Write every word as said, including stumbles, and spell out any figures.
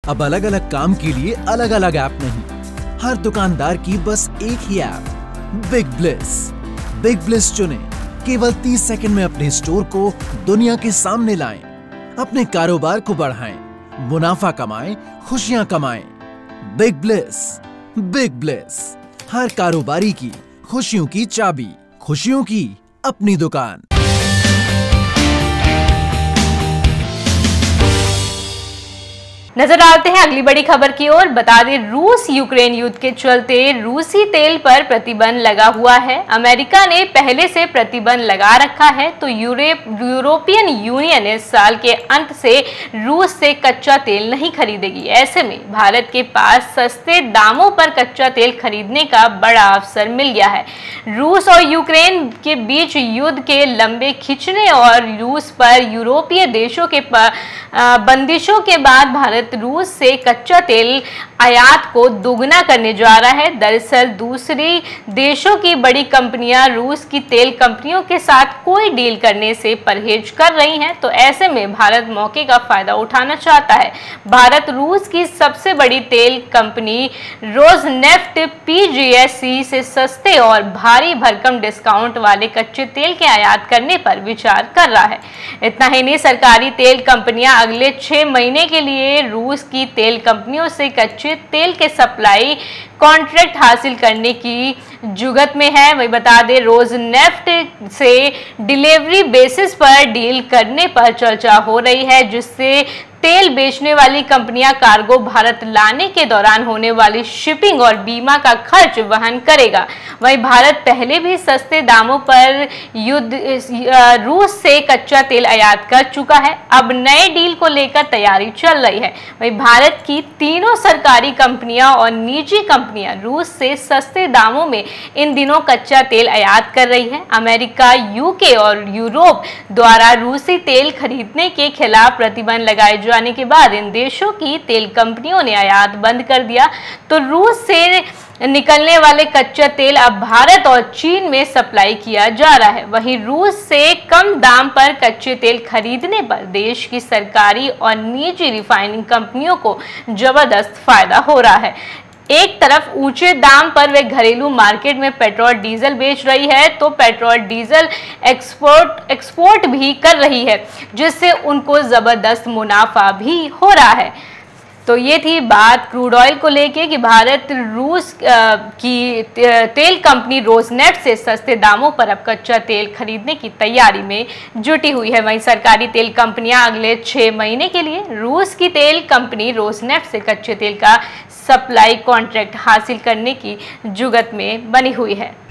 अब अलग अलग काम के लिए अलग अलग ऐप नहीं, हर दुकानदार की बस एक ही app, Big Bliss. Big Bliss चुनें, केवल तीस सेकंड में अपने स्टोर को दुनिया के सामने लाएं, अपने कारोबार को बढ़ाएं, मुनाफा कमाएं, खुशियां कमाएं। Big Bliss. बिग ब्लिस, हर कारोबारी की खुशियों की चाबी, खुशियों की अपनी दुकान। नजर डालते हैं अगली बड़ी खबर की ओर। बता दें, रूस यूक्रेन युद्ध के चलते रूसी तेल पर प्रतिबंध लगा हुआ है। अमेरिका ने पहले से प्रतिबंध लगा रखा है, तो यूरोप यूरोपियन यूनियन इस साल के अंत से रूस से कच्चा तेल नहीं खरीदेगी। ऐसे में भारत के पास सस्ते दामों पर कच्चा तेल खरीदने का बड़ा अवसर मिल गया है। रूस और यूक्रेन के बीच युद्ध के लंबे खिंचने और रूस पर यूरोपीय देशों के बंदिशों के बाद भारत रूस से कच्चा तेल आयात को दोगुना करने जा रहा है। दरअसल दूसरी देशों की बड़ी कंपनियां रूस की तेल कंपनियों के साथ कोई डील करने से परहेज कर रही हैं, तो ऐसे में भारत मौके का फायदा उठाना चाहता है। भारत रूस की सबसे बड़ी तेल कंपनी रोजनेफ्ट पीजीएससी से सस्ते और भारी भरकम डिस्काउंट वाले कच्चे तेल के आयात करने पर विचार कर रहा है। इतना ही नहीं, सरकारी तेल कंपनियां अगले छह महीने के लिए रूस की तेल कंपनियों से कच्चे तेल के सप्लाई कॉन्ट्रैक्ट हासिल करने की जुगत में है। वही बता दें, रोजनेफ्ट से डिलीवरी बेसिस पर डील करने पर चर्चा हो रही है, जिससे तेल बेचने वाली कंपनियां कार्गो भारत लाने के दौरान होने वाली शिपिंग और बीमा का खर्च वहन करेगा। वहीं भारत पहले भी सस्ते दामों पर युद्ध रूस से कच्चा तेल आयात कर चुका है। अब नए डील को लेकर तैयारी चल रही है। वहीं भारत की तीनों सरकारी कंपनियां और निजी कंपनियां रूस से सस्ते दामों में इन दिनों कच्चा तेल आयात कर रही है। अमेरिका, यूके और यूरोप द्वारा रूसी तेल खरीदने के खिलाफ प्रतिबंध लगाए जाने के बाद इन देशों की तेल कंपनियों ने आयात बंद कर दिया, तो रूस से निकलने वाले कच्चा तेल अब भारत और चीन में सप्लाई किया जा रहा है। वहीं रूस से कम दाम पर कच्चे तेल खरीदने पर देश की सरकारी और निजी रिफाइनिंग कंपनियों को जबरदस्त फायदा हो रहा है। एक तरफ ऊंचे दाम पर वे घरेलू मार्केट में पेट्रोल डीजल बेच रही है, तो पेट्रोल डीजल एक्सपोर्ट एक्सपोर्ट भी कर रही है, जिससे उनको जबरदस्त मुनाफा भी हो रहा है। तो ये थी बात क्रूड ऑयल को लेके कि भारत रूस की तेल कंपनी रोजनेफ्ट से सस्ते दामों पर अब कच्चा तेल खरीदने की तैयारी में जुटी हुई है। वहीं सरकारी तेल कंपनियां अगले छह महीने के लिए रूस की तेल कंपनी रोजनेफ्ट से कच्चे तेल का सप्लाई कॉन्ट्रैक्ट हासिल करने की जुगत में बनी हुई है।